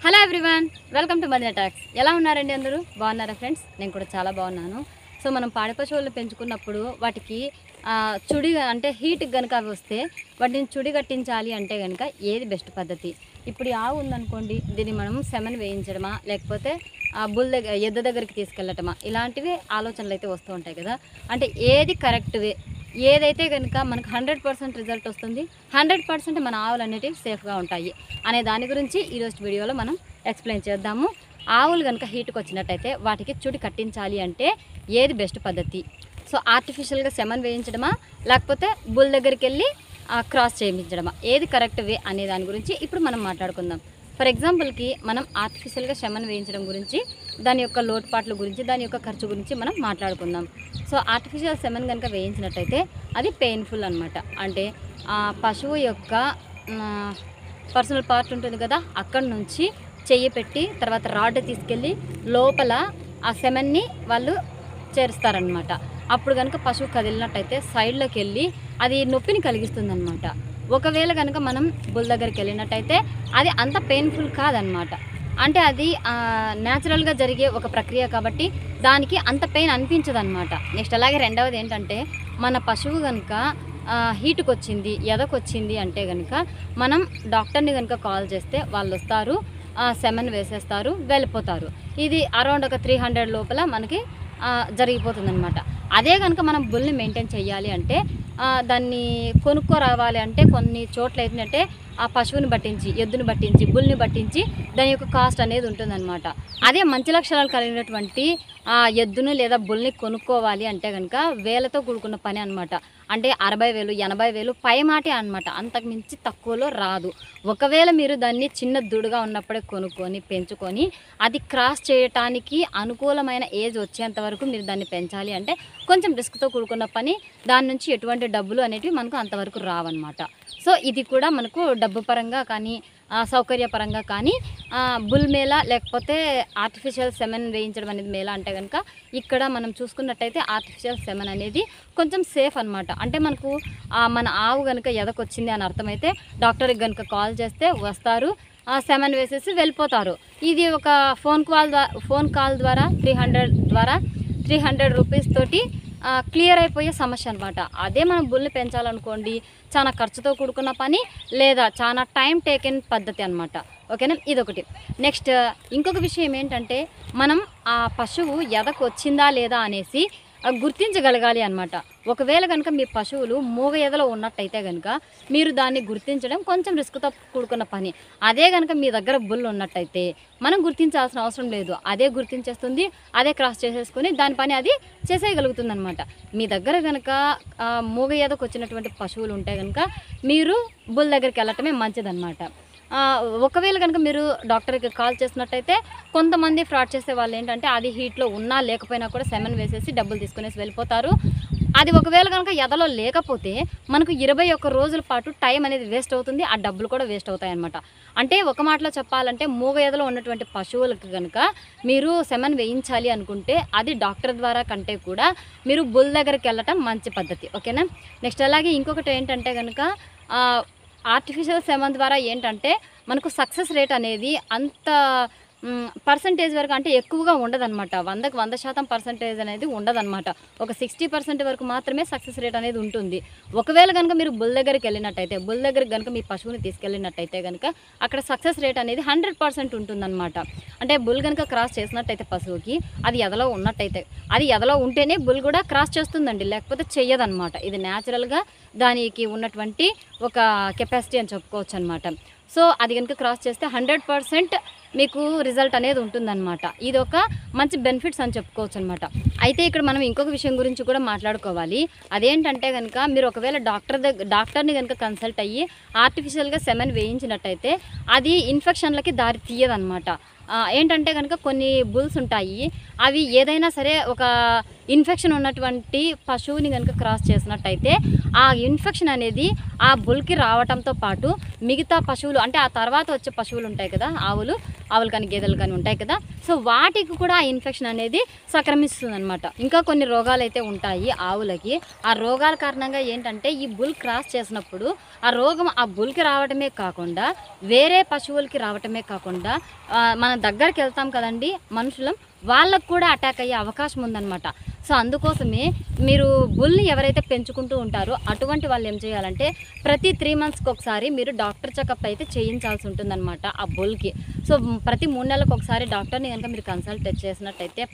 Hello everyone, welcome to Madina talks. ఎలా ఉన్నారండి అందరూ? బాగున్నారా ఫ్రెండ్స్? నేను కూడా చాలా బాగున్నాను. సో మనం పాడి పశువులు పెంచుకున్నప్పుడు వాటికి చుడి అంటే హీట్కి కనుక అవి వస్తే వాటిని చుడి కట్టించాలి అంటే కనుక ఏది బెస్ట్ పద్ధతి? ఇప్పుడు ఈ ఆవు ఉందనుకోండి, దీన్ని మనం సెమన్ వేయించడమా లేకపోతే ఎద్దు దగ్గరికి తీసుకెళ్ళటమా, ఇలాంటివి ఆలోచనలు అయితే వస్తూ ఉంటాయి కదా. అంటే ఏది కరెక్ట్ వే, ఏదైతే కనుక మనకు 100% రిజల్ట్ వస్తుంది, 100% మన ఆవులు అనేటివి సేఫ్గా ఉంటాయి అనే దాని గురించి ఈరోజు వీడియోలో మనం ఎక్స్ప్లెయిన్ చేద్దాము. ఆవులు కనుక హీట్కి వచ్చినట్టయితే వాటికి చుడి కట్టించాలి అంటే ఏది బెస్ట్ పద్ధతి? సో ఆర్టిఫిషియల్గా సెమన్ వేయించడమా లేకపోతే బుల్ దగ్గరికి వెళ్ళి క్రాస్ చేయించడమా, ఏది కరెక్ట్ వే అనే దాని గురించి ఇప్పుడు మనం మాట్లాడుకుందాం. ఫర్ ఎగ్జాంపుల్కి మనం ఆర్టిఫిషియల్గా సెమన్ వేయించడం గురించి, దాని యొక్క లోటుపాట్ల గురించి, దాని యొక్క ఖర్చు గురించి మనం మాట్లాడుకుందాం. సో ఆర్టిఫిషియల్ సెమన్ కనుక వేయించినట్టయితే అది పెయిన్ఫుల్ అనమాట. అంటే పశువు యొక్క పర్సనల్ పార్ట్ ఉంటుంది కదా, అక్కడి నుంచి చెయ్యి పెట్టి తర్వాత రాడ్ తీసుకెళ్ళి లోపల ఆ సెమన్ని వాళ్ళు చేరుస్తారనమాట. అప్పుడు కనుక పశువు కదిలినట్టయితే సైడ్లోకి వెళ్ళి అది నొప్పిని కలిగిస్తుంది అనమాట. ఒకవేళ కనుక మనం బుల్ దగ్గరికి వెళ్ళినట్టయితే అది అంత పెయిన్ఫుల్ కాదనమాట. అంటే అది న్యాచురల్గా జరిగే ఒక ప్రక్రియ కాబట్టి దానికి అంత పెయిన్ అనిపించదు అనమాట. నెక్స్ట్ అలాగే రెండవది ఏంటంటే, మన పశువు కనుక హీట్కి వచ్చింది, ఎదకొచ్చింది అంటే కనుక మనం డాక్టర్ని కనుక కాల్ చేస్తే వాళ్ళు వస్తారు, సెమన్ వేసేస్తారు, వెళ్ళిపోతారు. ఇది అరౌండ్ ఒక 300 లోపల మనకి జరిగిపోతుందన్నమాట. అదే కనుక మనం బుల్ని మెయింటైన్ చేయాలి అంటే, దాన్ని కొనుక్కోరావాలి అంటే కొన్ని చోట్ల ఏంటంటే ఆ పశువుని పట్టించి, ఎద్దుని పట్టించి, బుల్ని పట్టించి దాని యొక్క కాస్ట్ అనేది ఉంటుందన్నమాట. అదే మంచి లక్షణాలు కలిగినటువంటి ఎద్దును లేదా బుల్ని కొనుక్కోవాలి అంటే కనుక వేలతో కూడుకున్న పని అనమాట. అంటే 60,000, 80,000 పై మాటే అనమాట. అంతకు మించి తక్కువలో రాదు. ఒకవేళ మీరు దాన్ని చిన్న దుడుగా ఉన్నప్పుడే కొనుక్కొని పెంచుకొని అది క్రాస్ చేయటానికి అనుకూలమైన ఏజ్ వచ్చేంత వరకు మీరు దాన్ని పెంచాలి అంటే కొంచెం రిస్క్తో కూడుకున్న పని. దాని నుంచి ఎటువంటి డబ్బులు అనేటివి మనకు అంతవరకు రావన్నమాట. సో ఇది కూడా మనకు డబ్బు పరంగా కానీ సౌకర్యపరంగా కానీ బుల్ మేళ లేకపోతే ఆర్టిఫిషియల్ సెమన్ వేయించడం అనేది మేళ అంటే కనుక ఇక్కడ మనం చూసుకున్నట్టయితే ఆర్టిఫిషియల్ సెమన్ అనేది కొంచెం సేఫ్ అనమాట. అంటే మనకు మన ఆవు కనుక ఎదకొచ్చింది అని అర్థమైతే డాక్టర్కి కనుక కాల్ చేస్తే వస్తారు, సెమన్ వేసేసి వెళ్ళిపోతారు. ఇది ఒక ఫోన్ కాల్ ద్వారా 300 రూపీస్ తోటి క్లియర్ అయిపోయే సమస్య అనమాట. అదే మనం బుల్ని పెంచాలనుకోండి, చాలా ఖర్చుతో కూడుకున్న పని లేదా చాలా టైం టేకెన్ పద్ధతి అనమాట. ఓకేనా, ఇదొకటి. నెక్స్ట్ ఇంకొక విషయం ఏంటంటే, మనం ఆ పశువు ఎదకు వచ్చిందా లేదా అనేసి గుర్తించగలగాలి అనమాట. ఒకవేళ కనుక మీ పశువులు మూగ ఎదలో ఉన్నట్టయితే కనుక మీరు దాన్ని గుర్తించడం కొంచెం రిస్క్తో కూడుకున్న పని. అదే కనుక మీ దగ్గర బుల్ ఉన్నట్టయితే మనం గుర్తించాల్సిన అవసరం లేదు, అదే గుర్తించేస్తుంది, అదే క్రాస్ చేసేసుకొని దాని పని అది చేసేయగలుగుతుంది అనమాట. మీ దగ్గర కనుక మూగ ఎదకు వచ్చినటువంటి పశువులు ఉంటే కనుక మీరు బుల్ దగ్గరికి వెళ్ళటమే మంచిదన్నమాట. ఒకవేళ కనుక మీరు డాక్టర్కి కాల్ చేసినట్టయితే కొంతమంది ఫ్రాడ్ చేసే వాళ్ళు ఏంటంటే అది హీట్లో ఉన్నా లేకపోయినా కూడా సెమన్ వేసేసి డబ్బులు తీసుకునేసి వెళ్ళిపోతారు. అది ఒకవేళ కనుక ఎదలో లేకపోతే మనకు 21 రోజుల పాటు టైం అనేది వేస్ట్ అవుతుంది, ఆ డబ్బులు కూడా వేస్ట్ అవుతాయి అన్నమాట. అంటే ఒక మాటలో చెప్పాలంటే మూగ ఎదలో ఉన్నటువంటి పశువులకు కనుక మీరు సెమన్ వేయించాలి అనుకుంటే అది డాక్టర్ ద్వారా కంటే కూడా మీరు బుల్ దగ్గరికి వెళ్ళటం మంచి పద్ధతి. ఓకేనా. నెక్స్ట్ అలాగే ఇంకొకటి ఏంటంటే కనుక ఆర్టిఫిషియల్ సెమన్ ద్వారా ఏంటంటే మనకు సక్సెస్ రేట్ అనేది అంత పర్సంటేజ్ వరకు అంటే ఎక్కువగా ఉండదన్నమాట. 100కి 100% పర్సంటేజ్ అనేది ఉండదన్నమాట. ఒక 60% వరకు మాత్రమే సక్సెస్ రేట్ అనేది ఉంటుంది. ఒకవేళ కనుక మీరు బుల్ దగ్గరికి వెళ్ళినట్టయితే, బుల్ దగ్గరికి కనుక మీ పశువుని తీసుకెళ్ళినట్టయితే కనుక అక్కడ సక్సెస్ రేట్ అనేది 100% ఉంటుందన్నమాట. అంటే బుల్ కనుక క్రాస్ చేసినట్టయితే పశువుకి అది ఎదలో ఉన్నట్టయితే, అది ఎదలో ఉంటేనే బుల్ కూడా క్రాస్ చేస్తుందండి, లేకపోతే చెయ్యదన్నమాట. ఇది న్యాచురల్గా దానికి ఉన్నటువంటి ఒక కెపాసిటీ అని చెప్పుకోవచ్చు అనమాట. సో అది కనుక క్రాస్ చేస్తే 100% మీకు రిజల్ట్ అనేది ఉంటుందన్నమాట. ఇది ఒక మంచి బెనిఫిట్స్ అని చెప్పుకోవచ్చు అనమాట. అయితే ఇక్కడ మనం ఇంకొక విషయం గురించి కూడా మాట్లాడుకోవాలి. అదేంటంటే కనుక మీరు ఒకవేళ డాక్టర్ని కనుక కన్సల్ట్ అయ్యి ఆర్టిఫిషియల్గా సెమన్ వేయించినట్టయితే అది ఇన్ఫెక్షన్లకి దారి తీయదన్నమాట. ఏంటంటే కనుక కొన్ని బుల్స్ ఉంటాయి, అవి ఏదైనా సరే ఒక ఇన్ఫెక్షన్ ఉన్నటువంటి పశువుని కనుక క్రాస్ చేసినట్టయితే ఆ ఇన్ఫెక్షన్ అనేది ఆ బుల్కి రావడంతో పాటు మిగతా పశువులు అంటే ఆ తర్వాత వచ్చే పశువులు ఉంటాయి కదా, ఆవులు కానీ గేదెలు కానీ ఉంటాయి కదా, సో వాటికి కూడా ఆ ఇన్ఫెక్షన్ అనేది సంక్రమిస్తుంది అనమాట. ఇంకా కొన్ని రోగాలు అయితే ఉంటాయి ఆవులకి. ఆ రోగాల కారణంగా ఏంటంటే ఈ బుల్ క్రాస్ చేసినప్పుడు ఆ రోగం ఆ బుల్కి రావటమే కాకుండా వేరే పశువులకి రావటమే కాకుండా మన దగ్గరికి వెళ్తాం కదండి మనుషులం, వాళ్ళకు కూడా అటాక్ అయ్యే అవకాశం ఉందన్నమాట. సో అందుకోసమే మీరు బుల్ని ఎవరైతే పెంచుకుంటూ ఉంటారో అటువంటి వాళ్ళు ఏం చేయాలంటే ప్రతి 3 మంత్స్కి ఒకసారి మీరు డాక్టర్ చెకప్ అయితే చేయించాల్సి ఉంటుందన్నమాట ఆ బుల్కి. సో ప్రతి 3 నెలలకు ఒకసారి డాక్టర్ని కనుక మీరు కన్సల్ట్ చేసినట్టయితే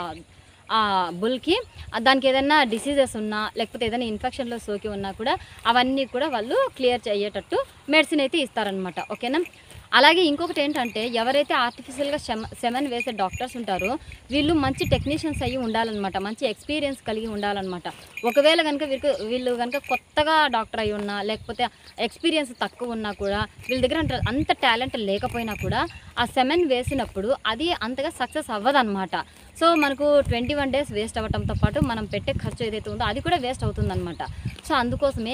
ఆ బుల్కి దానికి ఏదైనా డిసీజెస్ ఉన్నా లేకపోతే ఏదైనా ఇన్ఫెక్షన్లో సోకి ఉన్నా కూడా అవన్నీ కూడా వాళ్ళు క్లియర్ అయ్యేటట్టు మెడిసిన్ అయితే ఇస్తారనమాట. ఓకేనా. అలాగే ఇంకొకటి ఏంటంటే ఎవరైతే ఆర్టిఫిషియల్గా సెమెన్ వేసే డాక్టర్స్ ఉంటారో వీళ్ళు మంచి టెక్నీషియన్స్ అయ్యి ఉండాలన్నమాట, మంచి ఎక్స్పీరియన్స్ కలిగి ఉండాలన్నమాట. ఒకవేళ కనుక వీళ్ళు కనుక కొత్తగా డాక్టర్ అయి ఉన్నా లేకపోతే ఎక్స్పీరియన్స్ తక్కువ ఉన్నా కూడా వీళ్ళ దగ్గర అంత టాలెంట్ లేకపోయినా కూడా ఆ సెమెన్ వేసినప్పుడు అది అంతగా సక్సెస్ అవ్వదన్నమాట. సో మనకు 21 డేస్ వేస్ట్ అవ్వడంతో పాటు మనం పెట్టే ఖర్చు ఏదైతే ఉందో అది కూడా వేస్ట్ అవుతుందన్నమాట. సో అందుకోసమే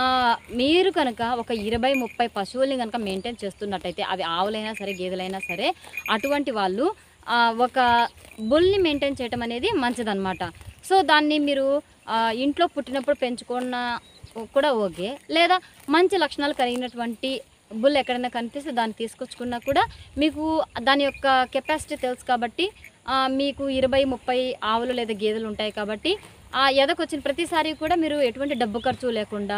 మీరు కనుక ఒక 20-30 పశువుల్ని కనుక మెయింటైన్ చేస్తున్నట్టయితే అవి ఆవులైనా సరే గేదెలైనా సరే అటువంటి వాళ్ళు ఒక బుల్ని మెయింటైన్ చేయడం అనేది మంచిదన్నమాట. సో దాన్ని మీరు ఇంట్లో పుట్టినప్పుడు పెంచుకున్న కూడా ఓకే, లేదా మంచి లక్షణాలు కలిగినటువంటి బుల్ ఎక్కడైనా కనిపిస్తే దాన్ని తీసుకొచ్చుకున్నా కూడా మీకు దాని యొక్క కెపాసిటీ తెలుసు కాబట్టి మీకు 20-30 ఆవులు లేదా గేదెలు ఉంటాయి కాబట్టి ఎదకొచ్చిన ప్రతిసారి కూడా మీరు ఎటువంటి డబ్బు ఖర్చు లేకుండా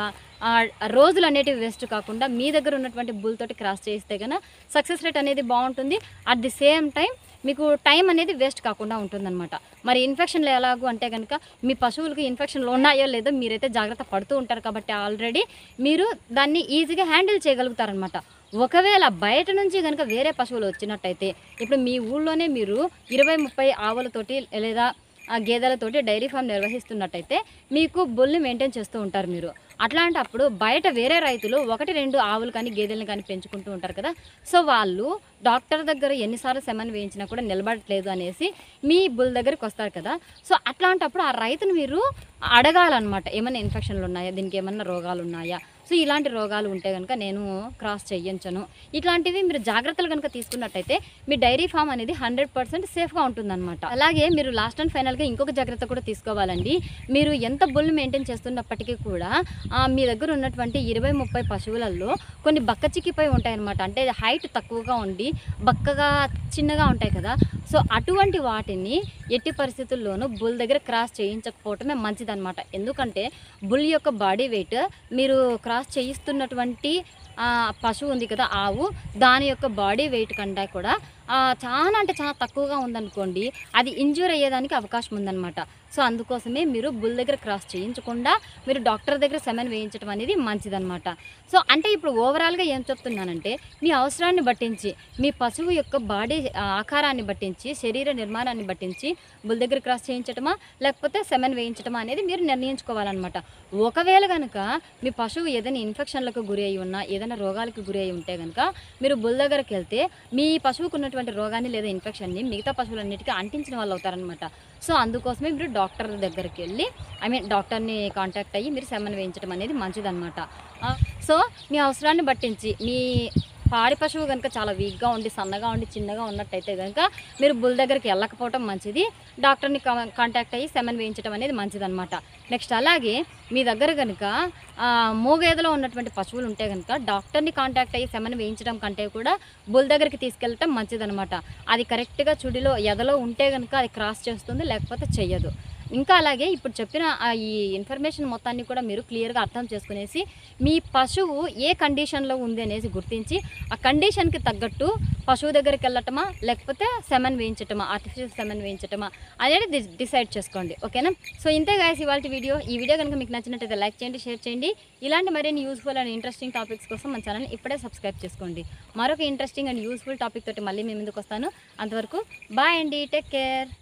రోజులు అనేటివి వేస్ట్ కాకుండా మీ దగ్గర ఉన్నటువంటి బుల్ తోటి క్రాస్ చేయిస్తే కనుక సక్సెస్ రేట్ అనేది బాగుంటుంది. అట్ ది సేమ్ టైం మీకు టైం అనేది వేస్ట్ కాకుండా ఉంటుందన్నమాట. మరి ఇన్ఫెక్షన్లు ఎలాగూ అంటే కనుక మీ పశువులకు ఇన్ఫెక్షన్లు ఉన్నాయో లేదో మీరైతే జాగ్రత్త పడుతూ ఉంటారు కాబట్టి ఆల్రెడీ మీరు దాన్ని ఈజీగా హ్యాండిల్ చేయగలుగుతారనమాట. ఒకవేళ బయట నుంచి కనుక వేరే పశువులు వచ్చినట్టయితే ఇప్పుడు మీ ఊళ్ళోనే మీరు 20-30 ఆవులతోటి లేదా గేదెలతోటి డైరీ ఫామ్ నిర్వహిస్తున్నట్టయితే మీకు బుల్ని మెయింటైన్ చేస్తూ ఉంటారు మీరు. అట్లాంటప్పుడు బయట వేరే రైతులు 1-2 ఆవులు కానీ గేదెలను కానీ పెంచుకుంటూ ఉంటారు కదా, సో వాళ్ళు డాక్టర్ దగ్గర ఎన్నిసార్లు సెమన్ వేయించినా కూడా నిలబడట్లేదు అనేసి మీ బుల్ దగ్గరికి వస్తారు కదా. సో అట్లాంటప్పుడు ఆ రైతును మీరు అడగాలన్నమాట, ఏమైనా ఇన్ఫెక్షన్లు ఉన్నాయా, దీనికి ఏమన్నా రోగాలు ఉన్నాయా, సో ఇలాంటి రోగాలు ఉంటే కనుక నేను క్రాస్ చేయించను, ఇట్లాంటివి మీరు జాగ్రత్తలు కనుక తీసుకున్నట్టయితే మీ డైరీ ఫామ్ అనేది 100% సేఫ్గా ఉంటుందన్నమాట. అలాగే మీరు లాస్ట్ అండ్ ఫైనల్గా ఇంకొక జాగ్రత్త కూడా తీసుకోవాలండి. మీరు ఎంత బుల్ మెయింటైన్ చేస్తున్నప్పటికీ కూడా మీ దగ్గర ఉన్నటువంటి 20-30 పశువులలో కొన్ని బక్క చిక్కిపోయి ఉంటాయన్నమాట. అంటే హైట్ తక్కువగా ఉండి బక్కగా చిన్నగా ఉంటాయి కదా, సో అటువంటి వాటిని ఎట్టి పరిస్థితుల్లోనూ బుల్ దగ్గర క్రాస్ చేయించకపోవటమే మంచిదన్నమాట. ఎందుకంటే బుల్ యొక్క బాడీ వెయిట్ మీరు క్రాస్ చేయిస్తున్నటువంటి పశువు ఉంది కదా ఆవు, దాని యొక్క బాడీ వెయిట్ కంటే కూడా చాలా అంటే చాలా తక్కువగా ఉందనుకోండి అది ఇంజ్యూర్ అయ్యేదానికి అవకాశం ఉందన్నమాట. సో అందుకోసమే మీరు బుల్ దగ్గర క్రాస్ చేయించకుండా మీరు డాక్టర్ దగ్గర సెమెన్ వేయించడం అనేది మంచిదన్నమాట. సో అంటే ఇప్పుడు ఓవరాల్గా ఏం చెప్తున్నానంటే మీ అవసరాన్ని బట్టించి మీ పశువు యొక్క బాడీ ఆకారాన్ని బట్టించి శరీర నిర్మాణాన్ని బట్టించి బుల్ దగ్గర క్రాస్ చేయించటమా లేకపోతే సెమెన్ వేయించటమా అనేది మీరు నిర్ణయించుకోవాలన్నమాట. ఒకవేళ కనుక మీ పశువు ఏదైనా ఇన్ఫెక్షన్లకు గురి అయి ఉన్నా ఏదైనా రోగాలకు గురి అయి ఉంటే కనుక మీరు బుల్ దగ్గరికి వెళ్తే మీ పశువుకు ఉన్నటువంటి రోగాన్ని లేదా ఇన్ఫెక్షన్ని మిగతా పశువులన్నిటికీ అంటించిన వాళ్ళు అవుతారనమాట. సో అందుకోసమే మీరు డాక్టర్ దగ్గరికి వెళ్ళి డాక్టర్ని కాంటాక్ట్ అయ్యి మీరు సెమెన్ వేయించడం అనేది మంచిదన్నమాట. సో మీ అవసరాన్ని బట్టించి మీ పాడి పశువు కనుక చాలా వీక్గా ఉండి సన్నగా ఉండి చిన్నగా ఉన్నట్టయితే కనుక మీరు బుల్ దగ్గరికి వెళ్ళకపోవటం మంచిది, డాక్టర్ని కాంటాక్ట్ అయ్యి సెమెన్ వేయించడం అనేది మంచిదన్నమాట. నెక్స్ట్ అలాగే మీ దగ్గర కనుక మూగేదలో ఉన్నటువంటి పశువులు ఉంటే కనుక డాక్టర్ని కాంటాక్ట్ అయ్యి సెమెన్ వేయించడం కంటే కూడా బుల్ దగ్గరికి తీసుకెళ్ళటం మంచిదన్నమాట. అది కరెక్ట్గా చుడిలో ఎదలో ఉంటే కనుక అది క్రాస్ చేస్తుంది, లేకపోతే చెయ్యదు. ఇంకా అలాగే ఇప్పుడు చెప్పిన ఈ ఇన్ఫర్మేషన్ మొత్తాన్ని కూడా మీరు క్లియర్గా అర్థం చేసుకునేసి మీ పశువు ఏ కండిషన్లో ఉంది అనేసి గుర్తించి ఆ కండిషన్కి తగ్గట్టు పశువు దగ్గరికి వెళ్ళటమా లేకపోతే సెమెన్ వేయించటమా, ఆర్టిఫిషియల్ సెమెన్ వేయించటమా అనేది డిసైడ్ చేసుకోండి. ఓకేనా. సో ఇంతే గాయస్ ఇవాళ వీడియో. ఈ వీడియో కనుక మీకు నచ్చినట్టయితే లైక్ చేయండి, షేర్ చేయండి. ఇలాంటి మరిన్ని యూస్ఫుల్ అండ్ ఇంట్రెస్టింగ్ టాపిక్స్ కోసం మన ఛానల్ ఇప్పుడే సబ్స్క్రైబ్ చేసుకోండి. మరొక ఇంట్రెస్టింగ్ అండ్ యూస్ఫుల్ టాపిక్ తోటి మళ్ళీ మీ ముందుకు వస్తాను. అంతవరకు బాయ్ అండి, టేక్ కేర్.